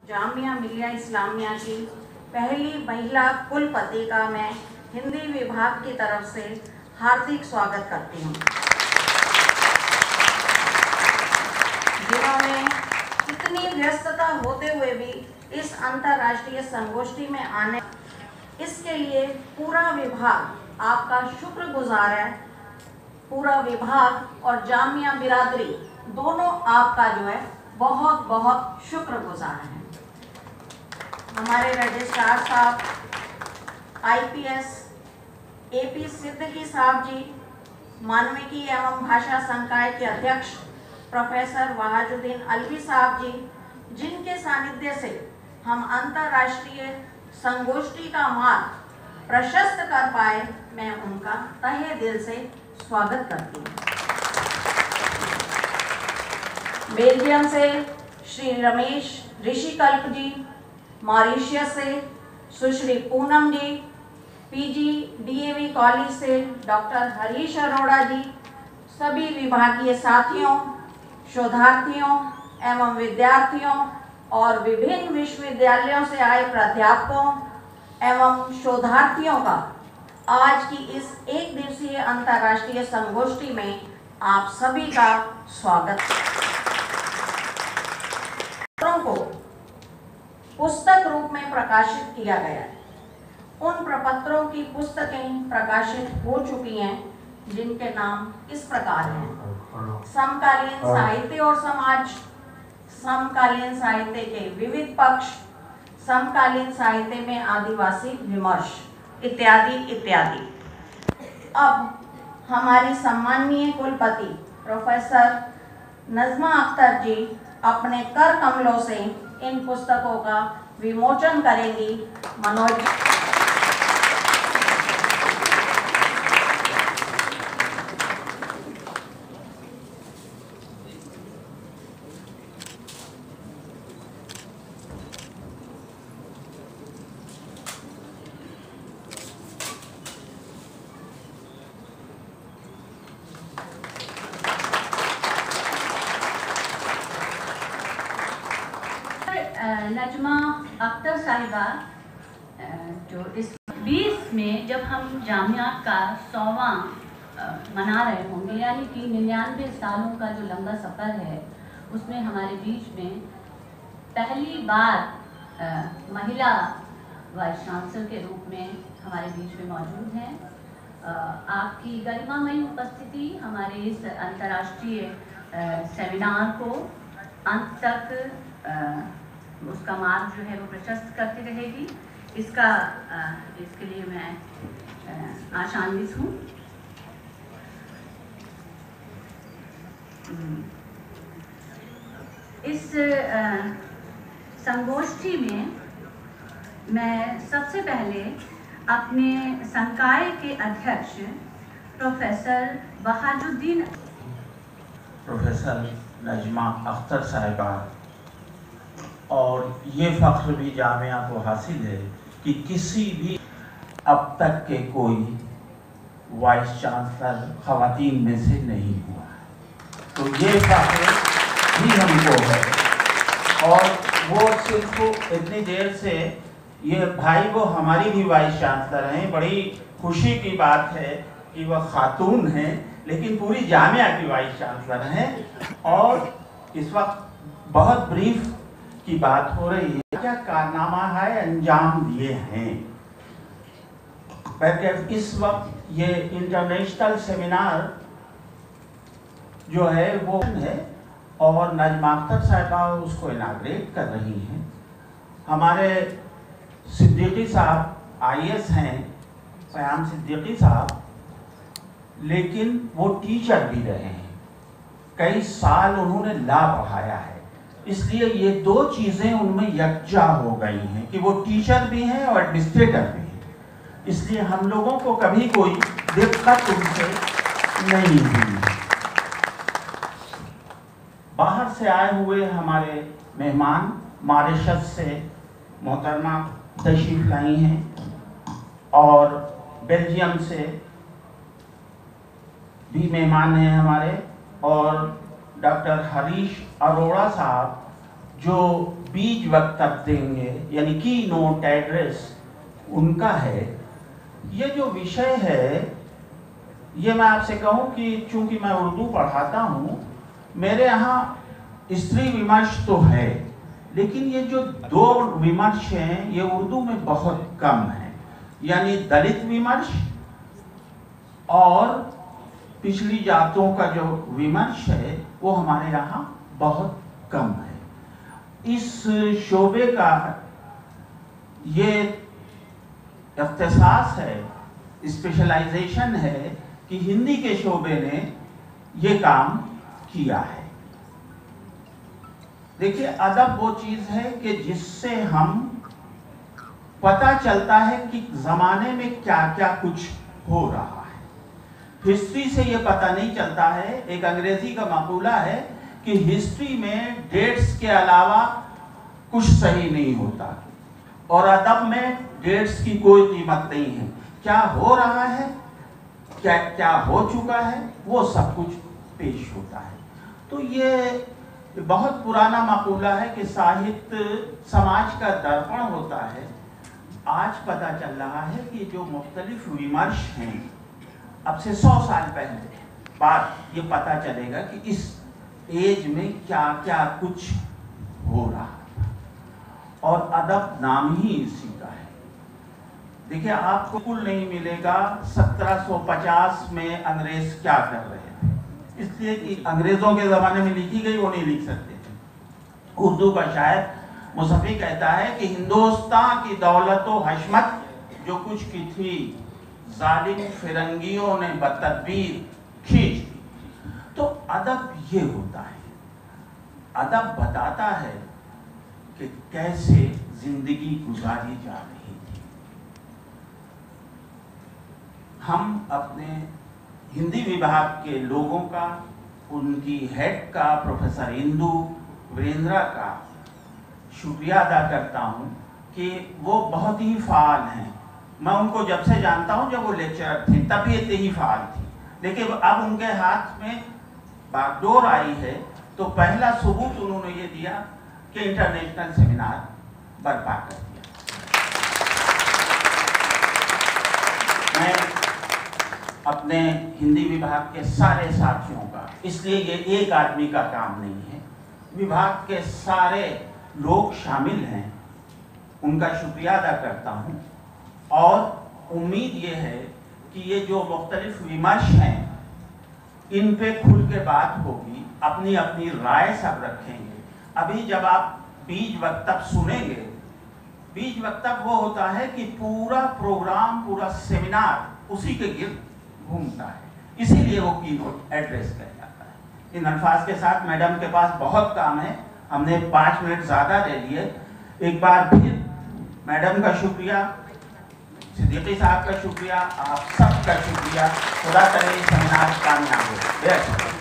जामिया मिलिया इस्लामिया की पहली महिला कुलपति का मैं हिंदी विभाग की तरफ से हार्दिक स्वागत करती हूँ, जिन्होंने इतनी व्यस्तता होते हुए भी इस अंतर्राष्ट्रीय संगोष्ठी में आने, इसके लिए पूरा विभाग आपका शुक्रगुजार है। पूरा विभाग और जामिया बिरादरी दोनों आपका जो है बहुत बहुत शुक्रगुजार हैं। हमारे रजिस्ट्रार साहब IPS AP सिद्दीकी साहब जी, मानविकी एवं भाषा संकाय के अध्यक्ष प्रोफेसर वहाजुद्दीन अलवी साहब जी, जिनके सानिध्य से हम अंतर्राष्ट्रीय संगोष्ठी का मार्ग प्रशस्त कर पाए, मैं उनका तहे दिल से स्वागत करती हूँ। बेल्जियम से श्री रमेश ऋषिकल्प जी, मॉरिशस से Sushri Poonam ji, PG DAV college से डॉक्टर हरीश अरोड़ा जी, सभी विभागीय साथियों, शोधार्थियों एवं विद्यार्थियों और विभिन्न विश्वविद्यालयों से आए प्राध्यापकों एवं शोधार्थियों का आज की इस एक दिवसीय अंतर्राष्ट्रीय संगोष्ठी में आप सभी का स्वागत है। को पुस्तक रूप में प्रकाशित किया गया है। उन प्रपत्रों की पुस्तकें प्रकाशित हो चुकी हैं, जिनके नाम इस प्रकार हैं: समकालीन साहित्य और समाज, समकालीन साहित्य के विविध पक्ष, समकालीन साहित्य में आदिवासी विमर्श, इत्यादि इत्यादि। अब हमारी सम्माननीय कुलपति प्रोफेसर नजमा अख्तर जी अपने कर कमलों से इन पुस्तकों का विमोचन करेंगी। मनोज नजमा अख्तर साहिबा, जो इस 20 में जब हम जामिया का 100वां मना रहे होंगे, यानी कि 99 सालों का जो लंबा सफ़र है, उसमें हमारे बीच में पहली बार महिला वाइस चांसलर के रूप में हमारे बीच में मौजूद हैं। आपकी गरिमामयी उपस्थिति हमारे इस अंतर्राष्ट्रीय सेमिनार को अंत तक उसका मार्ग जो है वो प्रशस्त करती रहेगी। इसके लिए मैं आशान्वित हूँ। इस संगोष्ठी में मैं सबसे पहले अपने संकाय के अध्यक्ष प्रोफेसर वहाजुद्दीन, प्रोफेसर नजमा अख्तर साहिबा, और ये फ़ख्र भी जामिया को हासिल है कि किसी भी अब तक के कोई वाइस चांसलर ख़वातीन में से नहीं हुआ, तो ये फ़ख्र भी हमको है। और वो सिर्फ इतनी देर से ये भाई वो हमारी भी वाइस चांसलर हैं। बड़ी खुशी की बात है कि वह खातून हैं, लेकिन पूरी जामिया की वाइस चांसलर हैं। और इस वक्त बहुत ब्रीफ की बात हो रही है, क्या कारनामा है अंजाम दिए हैं। इस वक्त ये इंटरनेशनल सेमिनार जो है वो है और नजमा अख्तर साहिबा उसको इनाग्रेट कर रही हैं। हमारे सिद्दीकी साहब IAS हैं, क़याम सिद्दीकी साहब, लेकिन वो टीचर भी रहे हैं। कई साल उन्होंने लॉ पढ़ाया है, इसलिए ये दो चीज़ें उनमें यकजा हो गई हैं कि वो टीचर भी हैं और एडमिनिस्ट्रेटर भी हैं। इसलिए हम लोगों को कभी कोई दिक्कत उनसे नहीं हुई। बाहर से आए हुए हमारे मेहमान मॉरिशस से मोहतरमा तशरीफ लाई हैं और बेल्जियम से भी मेहमान हैं हमारे, और डॉक्टर हरीश अरोड़ा साहब जो बीज वक्तव्य देंगे यानी की नोट एड्रेस उनका है। ये जो विषय है, ये मैं आपसे कहूं कि चूंकि मैं उर्दू पढ़ाता हूं, मेरे यहाँ स्त्री विमर्श तो है, लेकिन ये जो दो विमर्श हैं ये उर्दू में बहुत कम है, यानी दलित विमर्श और पिछली जातों का जो विमर्श है वो हमारे यहाँ बहुत कम है। इस शोबे का ये इख्तिसास है, स्पेशलाइजेशन है कि हिंदी के शोबे ने ये काम किया है। देखिए, अदब वो चीज है कि जिससे हम पता चलता है कि जमाने में क्या क्या कुछ हो रहा है। हिस्ट्री से ये पता नहीं चलता है। एक अंग्रेजी का मकूला है कि हिस्ट्री में डेट्स के अलावा कुछ सही नहीं होता, और अदब में डेट्स की कोई कीमत नहीं है। क्या हो रहा है, क्या क्या हो चुका है, वो सब कुछ पेश होता है। तो ये बहुत पुराना मकूला है कि साहित्य समाज का दर्पण होता है। आज पता चल रहा है कि जो मुख्तलिफ विमर्श हैं, अब से 100 साल पहले बाद ये पता चलेगा कि इस एज में क्या क्या कुछ हो रहा था, और अदब नाम ही इसी का है। देखिए, आपको कुल नहीं मिलेगा 1750 में अंग्रेज क्या कर रहे थे, इसलिए कि अंग्रेजों के ज़माने में लिखी गई वो नहीं लिख सकते थे। उर्दू का शायर मुसफ़ी कहता है कि हिंदुस्तान की दौलत व हशमत जो कुछ की थी, जालिम फिरंगियों ने बतदबीर खींच दी। तो अदब ये होता है, अदब बताता है कि कैसे जिंदगी गुजारी जा रही थी। हम अपने हिंदी विभाग के लोगों का, उनकी हेड का, प्रोफेसर इंदु वीरेंद्रा का शुक्रिया अदा करता हूं कि वो बहुत ही फाल हैं। मैं उनको जब से जानता हूं, जब वो लेक्चरर थे तब ये ही फाल थी, लेकिन अब उनके हाथ में बागडोर आई है तो पहला सबूत उन्होंने ये दिया कि इंटरनेशनल सेमिनार बर्पा कर दिया। मैं अपने हिंदी विभाग के सारे साथियों का, इसलिए ये एक आदमी का काम नहीं है, विभाग के सारे लोग शामिल हैं, उनका शुक्रिया अदा करता हूं। और उम्मीद ये है कि ये जो मुख्तलिफ विमर्श हैं इन पे खुल के बात होगी, अपनी अपनी राय सब रखेंगे। अभी जब आप बीज वक्तव्य सुनेंगे, बीज वक्तव्य वो होता है कि पूरा प्रोग्राम, पूरा सेमिनार उसी के गिर्द घूमता है, इसीलिए वो कीनोट एड्रेस कहलाता है। इन अल्फाज के साथ मैडम के पास बहुत काम है, हमने 5 मिनट ज़्यादा ले लिए। एक बार फिर मैडम का शुक्रिया, सिद्दीकी साहब का शुक्रिया, आप सब का शुक्रिया। खुदा करे सेमिनार कामयाब हो।